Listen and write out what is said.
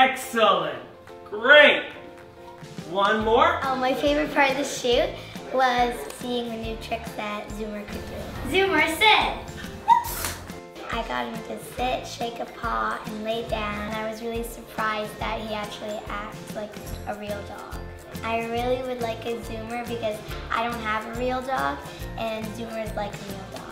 Excellent. Great. One more. Oh, my favorite part of the shoot was seeing the new tricks that Zoomer could do. Zoomer, sit! I got him to sit, shake a paw, and lay down. I was really surprised that he actually acts like a real dog. I really would like a Zoomer because I don't have a real dog, and Zoomer is like a real dog.